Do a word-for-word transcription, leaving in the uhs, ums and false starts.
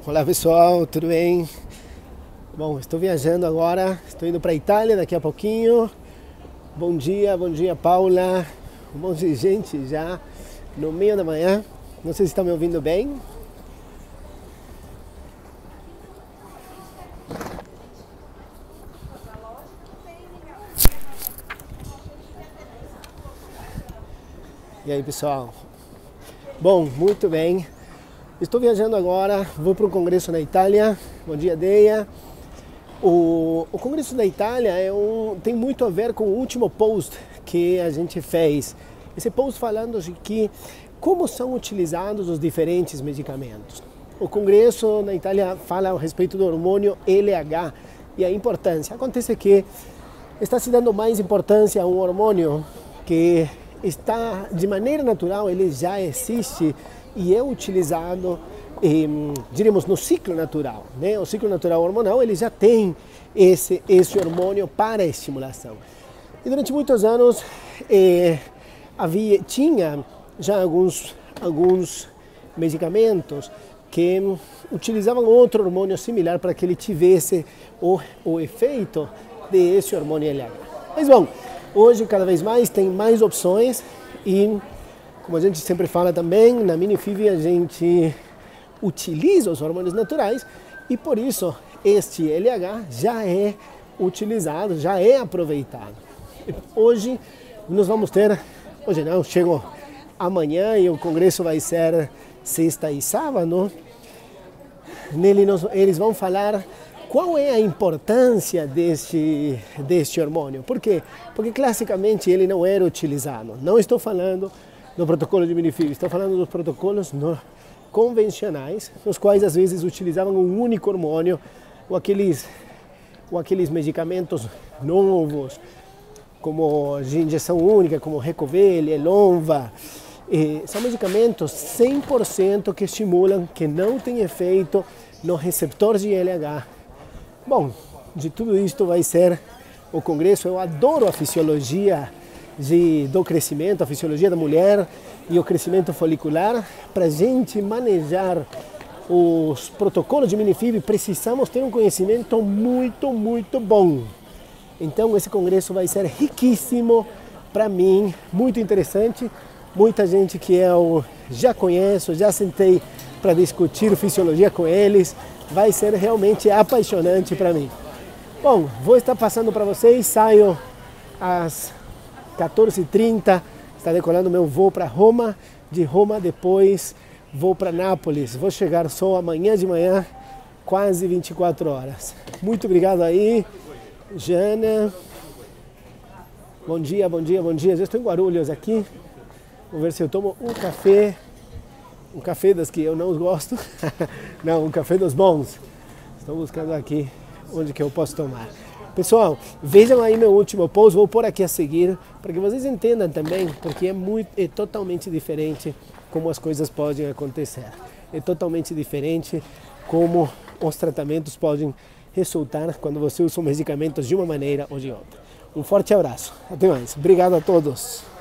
Olá pessoal, tudo bem? Bom, estou viajando agora, estou indo para a Itália daqui a pouquinho. Bom dia, bom dia Paula, um monte de gente já no meio da manhã. Não sei se estão me ouvindo bem. E aí pessoal? Bom, muito bem. Estou viajando agora, vou para um congresso na Itália. Bom dia, Deia. O, o congresso da Itália é um, tem muito a ver com o último post que a gente fez. Esse post falando de que como são utilizados os diferentes medicamentos. O congresso na Itália fala a respeito do hormônio L H e a importância. Acontece que está se dando mais importância a um hormônio que está de maneira natural, ele já existe e é utilizado, eh, diríamos, no ciclo natural, né? O ciclo natural hormonal, ele já tem esse, esse hormônio para estimulação. E durante muitos anos eh, havia, tinha já alguns, alguns medicamentos que utilizavam outro hormônio similar para que ele tivesse o, o efeito desse hormônio L H. Mas bom, hoje cada vez mais tem mais opções e, como a gente sempre fala também, na Minifib a gente utiliza os hormônios naturais e por isso este L H já é utilizado, já é aproveitado. Hoje nós vamos ter, hoje não, chegou amanhã e o congresso vai ser sexta e sábado. Nele nós, eles vão falar qual é a importância deste, deste hormônio. Por quê? Porque classicamente ele não era utilizado. Não estou falando do protocolo de Minifib, estou falando dos protocolos no, convencionais, nos quais às vezes utilizavam um único hormônio, ou aqueles, ou aqueles medicamentos novos, como de injeção única, como Recovel, Elonva. E são medicamentos cem por cento que estimulam, que não têm efeito no receptor de L H. Bom, de tudo isto vai ser o congresso. Eu adoro a fisiologia de, do crescimento, a fisiologia da mulher e o crescimento folicular. Para a gente manejar os protocolos de Minifib, precisamos ter um conhecimento muito, muito bom. Então esse congresso vai ser riquíssimo para mim, muito interessante. Muita gente que eu já conheço, já sentei para discutir fisiologia com eles. Vai ser realmente apaixonante para mim. Bom, vou estar passando para vocês, saio às quatorze e trinta, está decolando meu voo para Roma, de Roma depois vou para Nápoles, vou chegar só amanhã de manhã, quase vinte e quatro horas. Muito obrigado aí, Jana. Bom dia, bom dia, bom dia. Já estou em Guarulhos aqui, vou ver se eu tomo um café. Um café das que eu não gosto, não, um café dos bons. Estou buscando aqui onde que eu posso tomar. Pessoal, vejam aí meu último post, vou pôr aqui a seguir, para que vocês entendam também, porque é, muito, é totalmente diferente como as coisas podem acontecer. É totalmente diferente como os tratamentos podem resultar quando você usa medicamentos de uma maneira ou de outra. Um forte abraço, até mais. Obrigado a todos.